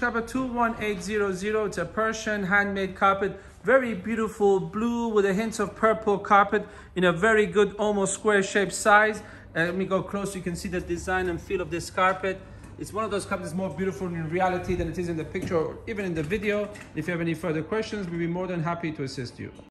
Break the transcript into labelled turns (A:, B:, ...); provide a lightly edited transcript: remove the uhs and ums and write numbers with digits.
A: carpet 21800. It's a Persian handmade carpet. Very beautiful blue with a hint of purple carpet in a very good, almost square shaped size. Let me go close so you can see the design and feel of this carpet. It's one of those carpets that's more beautiful in reality than it is in the picture or even in the video. If you have any further questions, we'll be more than happy to assist you.